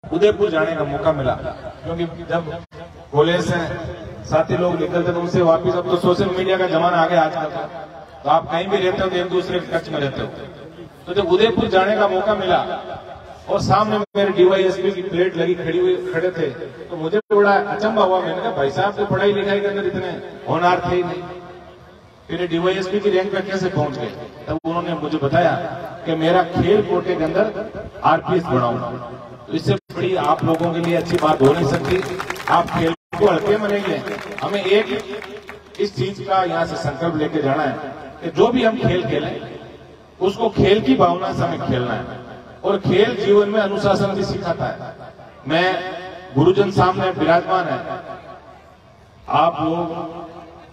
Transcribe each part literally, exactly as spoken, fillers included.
उदयपुर जाने का मौका मिला, क्योंकि जब कॉलेज से साथी लोग निकलते तो उनसे वापिस, अब तो सोशल मीडिया का जमाना आ गया आजकल का, तो आप कहीं भी रहते हो तो एक दूसरे के टच में रहते हो। तो जब उदयपुर जाने का मौका मिला और सामने मेरे डीवाईएसपी की प्लेट लगी खड़ी हुई खड़े थे, तो मुझे बड़ा अचंभा हुआ। मैंने कहा भाई साहब तो पढ़ाई लिखाई के अंदर इतने होनहार थे ही नहीं, फिर डीवाईएसपी की रैंक पे कैसे पहुंच गए? तब उन्होंने मुझे बताया कि मेरा खेल कोटे के अंदर आरपीएस बढ़ाऊंगा। तो इससे बड़ी आप लोगों के लिए अच्छी बात हो नहीं सकती। आप खेल को हल्के में नहीं लें, हमें एक इस चीज का यहाँ से संकल्प लेके जाना है कि जो भी हम खेल खेलें उसको खेल की भावना से हमें खेलना है, और खेल जीवन में अनुशासन भी सिखाता है। मैं गुरुजन सामने विराजमान है, आप लोग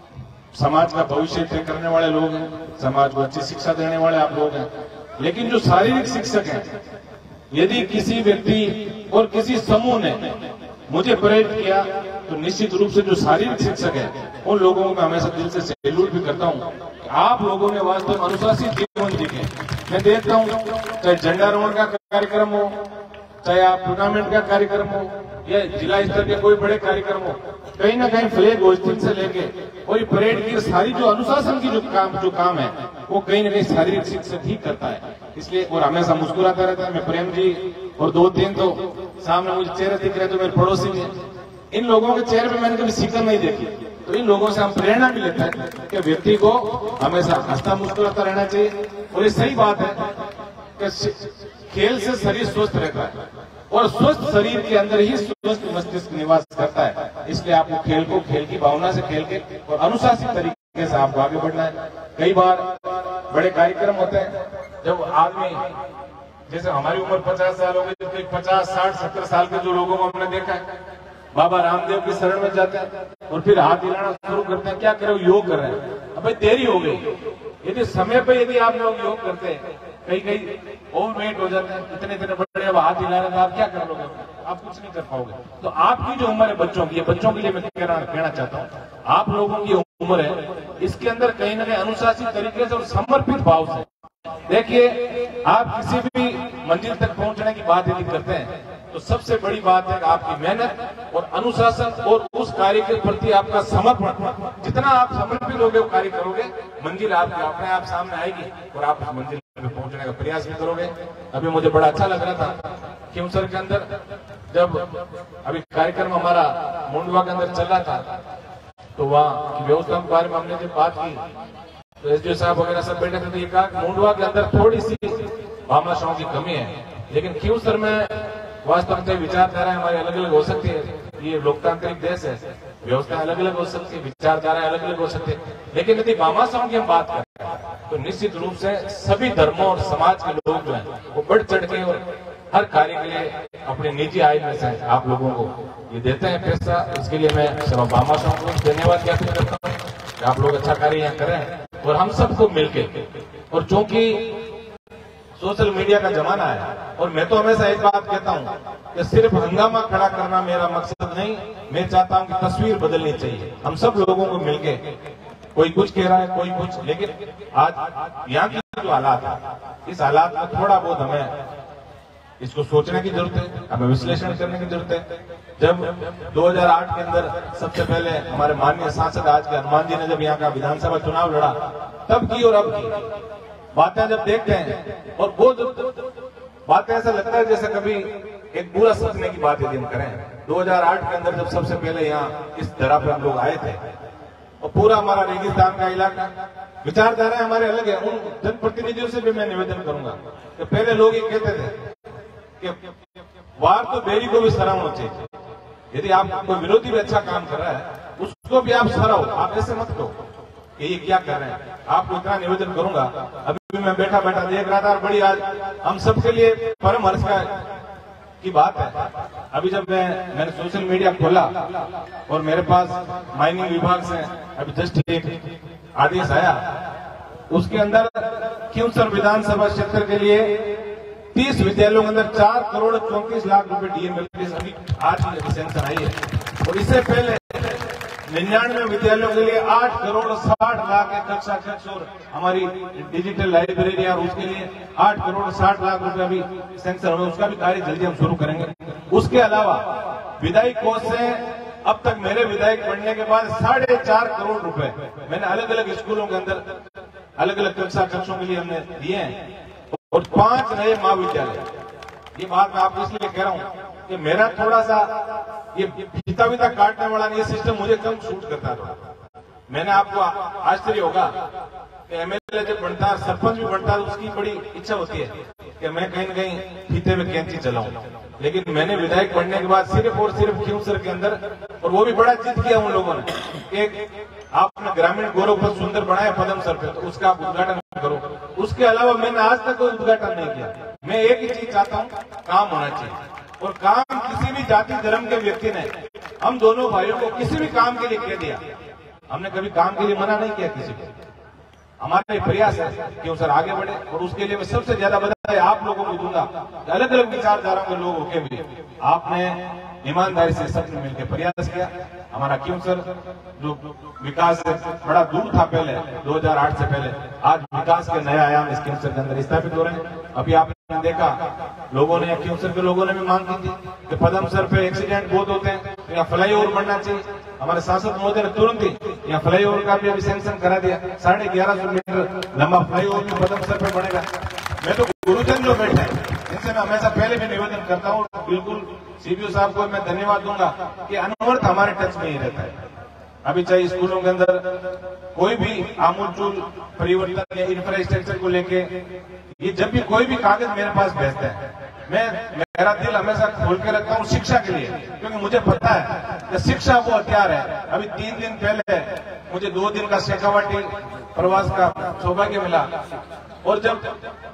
समाज का भविष्य तय करने वाले लोग हैं, समाज को अच्छी शिक्षा देने वाले आप लोग हैं, लेकिन जो शारीरिक शिक्षक हैं, यदि किसी व्यक्ति और किसी समूह ने मुझे प्रेरित किया तो निश्चित रूप से जो शारीरिक शिक्षक है उन लोगों को मैं हमेशा दिल से सैल्यूट भी करता हूं कि आप लोगों ने वास्तव में अनुशासित जीवन जीके। मैं देखता हूं चाहे झंडारोहण का कार्यक्रम हो, चाहे आप टूर्नामेंट का कार्यक्रम हो या जिला स्तर के कोई बड़े कार्यक्रम हो, कहीं ना कहीं फ्लैग होस्टिंग से लेके और परेड की सारी जो अनुशासन की जो काम जो काम है वो कहीं ना कहीं शारीरिक शिक्षक ही करता है। इसलिए और हमेशा मुस्कुराता रहता है। मैं प्रेम जी और दो तीन तो सामने मुझे चेहरे दिख रहे तो मेरे पड़ोसी भी हैं, इन लोगों के चेहरे पे मैंने कभी शिकन नहीं देखी। तो इन लोगों से हम प्रेरणा भी लेते हैं कि व्यक्ति को हमेशा हंसता मुस्कुराता रहना चाहिए। और ये सही बात है कि खेल से शरीर स्वस्थ रहता है और स्वस्थ शरीर के अंदर ही स्वस्थ मस्तिष्क निवास करता है। इसलिए आपको खेल को खेल की भावना से खेल के और अनुशासित तरीके से आपको आगे बढ़ना है। कई बार बड़े कार्यक्रम होते हैं जब आदमी, जैसे हमारी उम्र पचास साल हो गई, तो पचास साठ सत्तर साल के जो लोगों को हमने देखा है, बाबा रामदेव की शरण में जाते हैं और फिर हाथ हिलाना शुरू करते हैं, क्या करें योग कर रहे हैं। अब भाई देरी हो गई, यदि समय पे यदि आप लोग योग करते हैं, कहीं कहीं ओवरवेट हो जाते हैं, इतने इतने बड़े अब हाथ हिला रहे हैं, आप क्या कर लोगे? आप कुछ नहीं कर पाओगे। तो आपकी जो उम्र है बच्चों की, बच्चों के लिए मैं कहना कहना चाहता हूँ, आप लोगों की उम्र है, इसके अंदर कहीं ना कहीं अनुशासित तरीके से और समर्पित भाव से देखिए, आप किसी भी मंजिल तक पहुंचने की बात यदि करते हैं तो सबसे बड़ी बात है कि आपकी मेहनत और अनुशासन और उस कार्य के प्रति आपका समर्पण। जितना आप समर्पित होगे वो कार्य करोगे, मंजिल आपकी अपने आप सामने आएगी और आप उस मंजिल पे पहुंचने का प्रयास भी करोगे। अभी मुझे बड़ा अच्छा लग रहा था खिमसर के अंदर, जब अभी कार्यक्रम हमारा मुंडवा के अंदर चल रहा था, तो वहाँ की व्यवस्था के बारे में हमने जब बात की तो एसडीओ साहब वगैरह सब बैठे थे, तो ये कहा मुंडवा के अंदर थोड़ी सी भामाशाहों की कमी है, लेकिन खिमसर में वास्तव में विचारधारा हमारी अलग अलग हो सकती है। ये लोकतांत्रिक देश है, व्यवस्था अलग अलग हो सकती है, विचारधारा अलग अलग हो सकती है, लेकिन यदि भामाशाहों की हम बात करें तो निश्चित रूप से सभी धर्मों और समाज के लोग जो है वो बढ़ चढ़ के और हर कार्य के लिए अपने निजी आय में से आप लोगों को ये देते हैं पैसा। इसके लिए मैं सब भामाशाहों को धन्यवाद ज्ञापित करता हूँ कि आप लोग अच्छा कार्य यहाँ करें और हम सबको मिलके। और चूंकि सोशल मीडिया का जमाना है, और मैं तो हमेशा एक बात कहता हूँ कि सिर्फ हंगामा खड़ा करना मेरा मकसद नहीं, मैं चाहता हूँ कि तस्वीर बदलनी चाहिए। हम सब लोगों को मिलके, कोई कुछ कह रहा है कोई कुछ, लेकिन आज यहाँ की जो हालात है, इस हालात में थोड़ा बहुत हमें इसको सोचने की जरूरत है, हमें विश्लेषण करने की जरूरत है। जब दो हज़ार आठ के अंदर सबसे पहले हमारे माननीय सांसद आज के हनुमान जी ने जब यहाँ का विधानसभा चुनाव लड़ा, तब की और अब की बातें जब देखते हैं, और वो बातें ऐसा लगता है जैसे कभी एक पूरा सपने की बात यदि हम करें। दो हज़ार आठ के अंदर जब सबसे पहले यहाँ इस तरह पे हम लोग आए थे, और पूरा हमारा रेगिस्तान का इलाका, विचारधाराएं हमारे अलग है। उन जनप्रतिनिधियों से भी मैं निवेदन करूंगा कि पहले लोग ये कहते थे कि वार तो बेरी को भी सराहना चाहिए। यदि आप कोई विरोधी भी अच्छा काम कर रहा है उसको भी आप सराहो, आप ऐसे मत कहो कि ये क्या कर रहे हैं। आपको इतना निवेदन करूंगा, अभी भी मैं बैठा बैठा देख रहा था, और बड़ी आज हम सबके लिए परम हर्ष का की बात है। अभी जब मैं मैंने सोशल मीडिया खोला और मेरे पास माइनिंग विभाग से अभी जस्ट एक आदेश आया, उसके अंदर खिमसर विधानसभा क्षेत्र के लिए तीस विद्यालयों के अंदर चार करोड़ चौंतीस लाख रुपए डीएमएल अभी आज की सेंक्शन आई है। और इससे पहले निन्यानवे विद्यालयों के लिए आठ करोड़ साठ लाख है कक्षा कक्ष, और हमारी डिजिटल लाइब्रेरी और उसके लिए आठ करोड़ साठ लाख रुपए अभी सेंक्शन हुए, उसका भी कार्य जल्दी हम शुरू करेंगे। उसके अलावा विधायक कोष से अब तक मेरे विधायक बनने के बाद साढ़े चार करोड़ रुपए मैंने अलग अलग स्कूलों के अंदर अलग अलग कक्षा कक्षों के लिए हमने दिए हैं और पांच नए महाविद्यालय। ये बात मैं आपको इसलिए कह रहा हूं कि मेरा थोड़ा सा ये फीता वीता काटने वाला ये सिस्टम मुझे कम सूट करता था। मैंने आपको आश्चर्य होगा कि एमएलए जब बनता है सरपंच भी बनता है उसकी बड़ी इच्छा होती है कि मैं कहीं न कहीं फीते में कैंची चलाऊं, लेकिन मैंने विधायक बनने के बाद सिर्फ और सिर्फ खींवसर के अंदर, और वो भी बड़ा जिद किया उन लोगों ने, एक आपने ग्रामीण गौरव पथ सुंदर बनाया पदम सर पे, तो उसका आप उद्घाटन करो। उसके अलावा मैंने आज तक कोई उद्घाटन नहीं किया। मैं एक ही चीज चाहता हूँ, काम होना चाहिए, और काम किसी भी जाति धर्म के व्यक्ति ने हम दोनों भाइयों को किसी भी काम के लिए कह दिया, हमने कभी काम के लिए मना नहीं किया किसी को। हमारा प्रयास है कि सर आगे बढ़े, और उसके लिए मैं सबसे ज्यादा बधाई आप लोगों को दूंगा। अलग अलग विचारधाराओं के लोग होके भी आपने ईमानदारी से सबने मिलकर प्रयास किया। हमारा क्यों सर जो विकास बड़ा दूर था पहले दो हज़ार आठ से पहले, आज विकास के नया आयाम इस क्योंसर के अंदर स्थापित हो रहे हैं। अभी आपने देखा लोगों ने, क्योंसर के लोगों ने भी मांग की थी कि पदम सर पे एक्सीडेंट बहुत होते हैं, तो यहाँ फ्लाईओवर बनना चाहिए। हमारे सांसद महोदय ने तुरंत ही यहाँ फ्लाईओवर का भी अभी सैंक्शन करा दिया। साढ़े ग्यारह सौ मीटर लंबा फ्लाईओवर भी पदम सर पे बनेगा। मैं तो गुरुजन जो बैठे हैं इनसे मैं हमेशा पहले भी निवेदन करता हूँ, बिल्कुल सीबीओ साहब को मैं धन्यवाद दूंगा कि अनवरत हमारे टच में ही रहता है। अभी चाहे स्कूलों के अंदर कोई भी आमूलचूल परिवर्तन या इंफ्रास्ट्रक्चर को लेके, ये जब भी कोई भी कागज मेरे पास भेजता है, मैं मेरा दिल हमेशा खोल के रखता हूँ शिक्षा के लिए, क्योंकि मुझे पता है कि शिक्षा वो हथियार है। अभी तीन दिन पहले मुझे दो दिन का शेखावाटी प्रवास का सौभाग्य मिला, और जब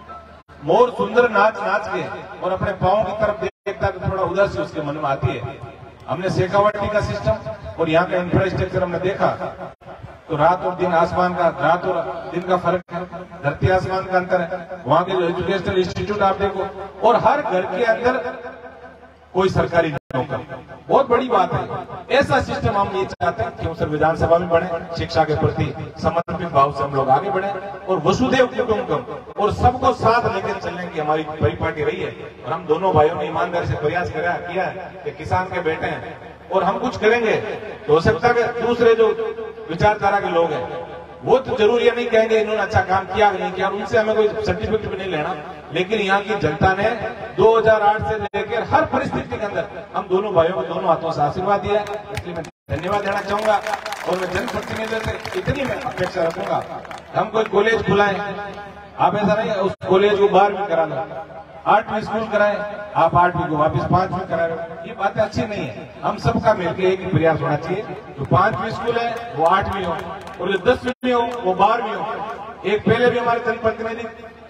मोर सुंदर नाच नाच के और अपने पांव की तरफ देखता तो थोड़ा उदासी उसके मन में आती है। हमने शेखावाटी का सिस्टम और यहाँ का इंफ्रास्ट्रक्चर हमने देखा तो रात और दिन आसमान का, रात और दिन का फर्क है, धरती आसमान का अंतर है। वहाँ के जो एजुकेशनल इंस्टीट्यूट आप देखो, और हर घर के अंदर कोई सरकारी नौकर, बहुत बड़ी बात है। ऐसा सिस्टम हम ये चाहते हैं कि विधानसभा सभा में बढ़े, शिक्षा के प्रति समर्पित भाव से हम लोग आगे बढ़े, और वसुदेव कुटुंबकम और सबको साथ लेकर चलने की हमारी परिपाटी रही है। और हम दोनों भाइयों ने ईमानदारी से प्रयास करा किया है कि किसान के बेटे हैं और हम कुछ करेंगे तो हो सकता है कि दूसरे जो विचारधारा के लोग हैं वो तो जरूरी नहीं कहेंगे इन्होंने अच्छा काम किया नहीं किया, उनसे हमें कोई सर्टिफिकेट भी नहीं लेना। लेकिन यहाँ की जनता ने दो हज़ार आठ से लेकर हर परिस्थिति के अंदर हम दोनों भाइयों को दोनों हाथों से आशीर्वाद दिया है, इसलिए मैं धन्यवाद देना चाहूंगा। और मैं जनप्रतिनिधियों से इतनी मैं अपेक्षा रखूंगा, हम कोई कॉलेज खुलाएं, आप ऐसा नहीं उस कॉलेज को बारहवीं करा लो, आठवीं स्कूल कराएं, आप आठवीं को वापस पांचवीं करा रहे हो, ये बातें अच्छी नहीं है। हम सबका मिलकर एक ही प्रयास होना चाहिए, जो पांचवीं स्कूल है वो आठवीं हो, और जो दसवीं हो वो बारहवीं हो। एक पहले भी हमारे जनप्रतिनिधि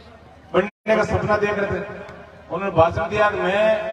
बनने का सपना देख रहे थे, उन्होंने भाषण दिया कि मैं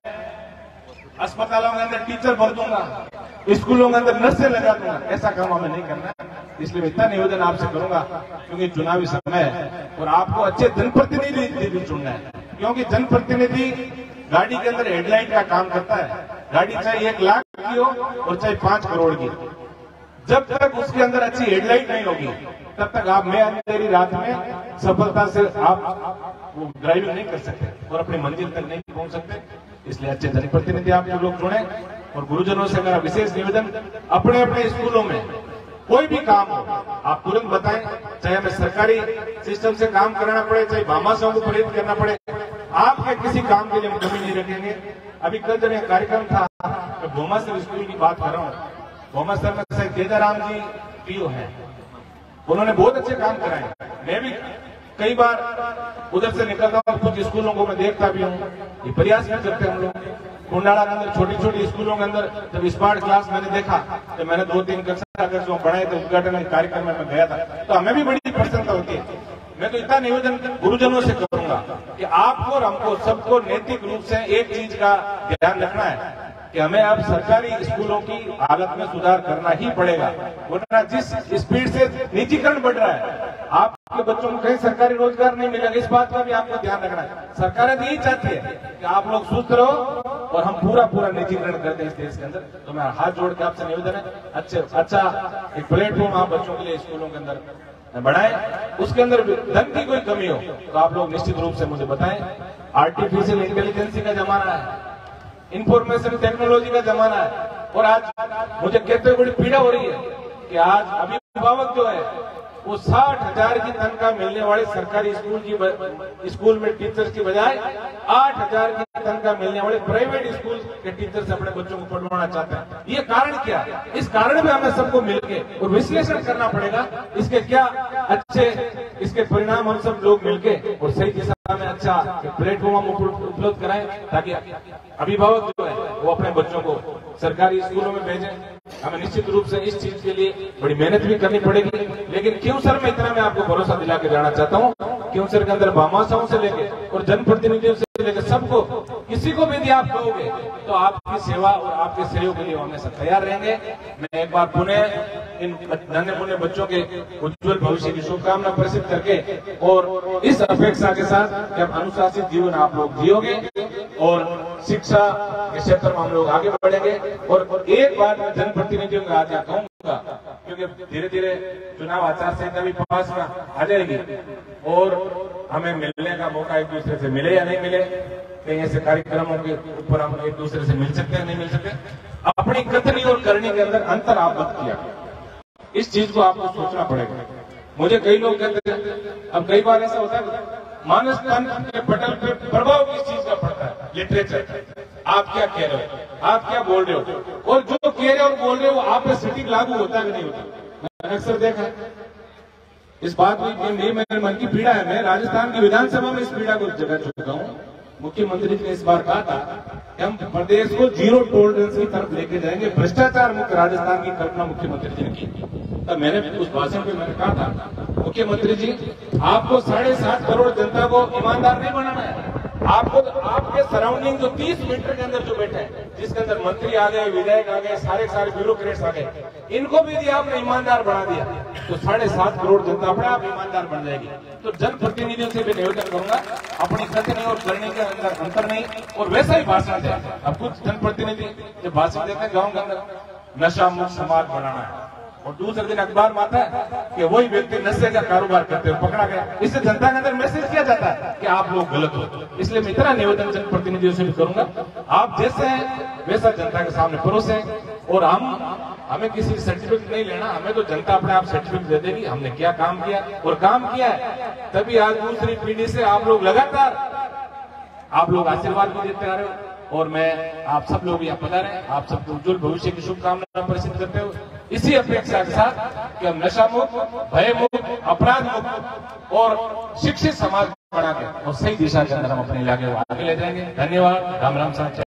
अस्पतालों के अंदर टीचर भर दूंगा, स्कूलों के अंदर नर्सें लगा दूंगा। ऐसा काम हमें नहीं करना है, इसलिए इतना निवेदन आपसे करूंगा, क्योंकि चुनावी समय है और आपको अच्छे जनप्रतिनिधि भी चुनना है। क्योंकि जनप्रतिनिधि गाड़ी के अंदर हेडलाइट का काम करता है, गाड़ी चाहे एक लाख की हो और चाहे पांच करोड़ की, जब तक उसके अंदर अच्छी हेडलाइट नहीं होगी तब तक आप मैं अंधेरी रात में सफलता से आप वो ड्राइविंग नहीं कर सकते और अपनी मंजिल तक नहीं पहुंच सकते। इसलिए अच्छे जनप्रतिनिधि आप जो लोग चुने, और गुरुजनों से मेरा विशेष निवेदन, अपने अपने स्कूलों में कोई भी काम हो आप तुरंत बताएं, चाहे हमें सरकारी सिस्टम से काम कराना पड़े, चाहे भामाशाहों को प्रेरित करना पड़े, आपके किसी काम के लिए हम कमी नहीं रखेंगे। अभी कल जब यह कार्यक्रम था, मैं भूमासर स्कूल की बात कर रहा हूँ, भूमासर में शायद केदाराम जी पीओ हैं, उन्होंने बहुत अच्छे काम कराए। मैं भी कई बार उधर से निकलता हूँ, कुछ स्कूलों को मैं देखता भी हूँ, ये प्रयास भी करते हैं हम लोग। कुंडाला के अंदर छोटी छोटी स्कूलों के अंदर जब स्मार्ट क्लास मैंने देखा तो मैंने दो तीन कक्षा जो बढ़ाए थे उद्घाटन कार्यक्रम में मैं गया था, तो हमें भी बड़ी प्रसन्नता होती है। मैं तो इतना निवेदन गुरुजनों से करूंगा कि आपको और हमको सबको नैतिक रूप से एक चीज का ध्यान रखना है कि हमें अब सरकारी स्कूलों की हालत में सुधार करना ही पड़ेगा, वरना जिस स्पीड से निजीकरण बढ़ रहा है आपके बच्चों को कहीं सरकारी रोजगार नहीं मिलेगा। इस बात का भी आपको ध्यान रखना है। सरकार यही चाहती है कि आप लोग सुस्त रहो और हम पूरा पूरा निजीकरण कर दें इस देश के अंदर। तो मैं हाथ जोड़ के आपसे निवेदन है, अच्छे अच्छा एक प्लेटफॉर्म आप बच्चों के लिए स्कूलों के अंदर बढ़ाएं, उसके अंदर धन की कोई कमी हो तो आप लोग निश्चित रूप से मुझे बताएं। आर्टिफिशियल इंटेलिजेंसी का जमाना है, इंफॉर्मेशन टेक्नोलॉजी का जमाना है। और आज मुझे कहते हुए बड़ी पीड़ा हो रही है कि आज अभिभावक जो है वो साठ हजार की तनख्वाह मिलने वाले सरकारी स्कूल की स्कूल में टीचर्स की बजाय आठ हजार की तनख्वाह मिलने वाले प्राइवेट स्कूल के टीचर्स अपने बच्चों को पढ़वाना चाहते हैं। ये कारण क्या है? इस कारण में हमें सबको मिलकर और विश्लेषण करना पड़ेगा इसके क्या अच्छे इसके परिणाम हम सब लोग मिलकर और सही दिशा में अच्छा प्लेटफॉर्म हम उपलब्ध कराएं ताकि अभिभावक जो है वो अपने बच्चों को सरकारी स्कूलों में भेजें। हमें निश्चित रूप से इस चीज के लिए बड़ी मेहनत भी करनी पड़ेगी, लेकिन क्यों सर मैं इतना मैं आपको भरोसा दिला के जाना चाहता हूँ, क्यों सर के अंदर भामाशाहों से लेके और जनप्रतिनिधियों से लेकर सबको किसी को भी यदि आप कहोगे तो आपकी सेवा और आपके सहयोग के लिए हमेशा तैयार रहेंगे। मैं एक बार पुनः इन नन्हे मुन्ने बच्चों के उज्जवल भविष्य की शुभकामना प्रसिद्ध करके और इस अपेक्षा के साथ कि हम अनुशासित जीवन आप लोग जियोगे और शिक्षा के क्षेत्र में हम लोग आगे बढ़ेंगे। और एक बार मैं जनप्रतिनिधियों को आज कहूंगा, क्योंकि धीरे धीरे चुनाव आचार संहिता भी पास में आ जाएगी और हमें मिलने का मौका एक दूसरे से मिले या नहीं मिले, कहीं ऐसे कार्यक्रमों के ऊपर हम एक दूसरे से मिल सकते हैं नहीं मिल सकते, अपनी कथनी और करनी के अंदर अंतर आप मत किया, इस चीज को आपको सोचना पड़ेगा। मुझे कई लोग कहते हैं, अब कई बार ऐसा होता है मानस तंत्र के पटल पे प्रभाव किस चीज का पड़ता है, लिटरेचर, आप क्या कह रहे हो, आप क्या बोल रहे हो, और जो कह रहे हो और बोल रहे हो आप पे सटीक लागू होता है कि नहीं होता। मैंने अक्सर देखा इस बात में मेरे मन की पीड़ा है, मैं राजस्थान की विधानसभा में इस पीड़ा को जगा चुका हूँ। मुख्यमंत्री जी ने इस बार कहा था कि हम प्रदेश को जीरो टॉलरेंस की तरफ लेके जाएंगे, भ्रष्टाचार मुक्त राजस्थान की कल्पना मुख्यमंत्री जी ने की। तब मैंने उस भाषण में मैंने कहा था मुख्यमंत्री जी आपको साढ़े सात करोड़ जनता को ईमानदार नहीं बनाना है, आपको तो आपके सराउंडिंग जो तीस मीटर के अंदर जो बैठे हैं, जिसके अंदर मंत्री आ गए, विधायक आ गए, सारे सारे ब्यूरोक्रेट्स आ गए, इनको भी यदि आपने ईमानदार बना दिया तो साढ़े सात करोड़ जनता अपने आप ईमानदार बन जाएगी। तो जनप्रतिनिधियों से भी निवेदन करूंगा अपनी कथनी और करने के अंदर अंतर नहीं और वैसा ही भाषण दें। अब कुछ जनप्रतिनिधि जब भाषण देते हैं गाँव के अंदर नशा मुक्त समाज बनाना है और दूसरे दिन अखबार में आता है कि वही व्यक्ति नशे का कारोबार करते हुए पकड़ा गया, इससे जनता के अंदर मैसेज किया जाता है कि आप लोग गलत हो। इसलिए मैं इतना निवेदन जनप्रतिनिधियों से भी करूंगा, आप जैसे हैं वैसा जनता के सामने परोसे और हम हमें किसी सर्टिफिकेट नहीं लेना, हमें तो जनता अपने आप सर्टिफिकेट दे देगी हमने क्या काम किया और काम किया है। तभी आज दूसरी पीढ़ी से आप लोग लगातार आप लोग आशीर्वाद भी देते आ रहे हो और मैं आप सब लोग यहाँ पधारे, आप सबको उज्जवल भविष्य की शुभकामना प्रसिद्ध करते हो इसी अपेक्षा के साथ कि हम नशा मुक्त, भय मुक्त, अपराध मुक्त और शिक्षित समाज बना के और सही दिशा के अंदर हम अपने इलाके को आगे ले जाएंगे। धन्यवाद। राम राम साहब।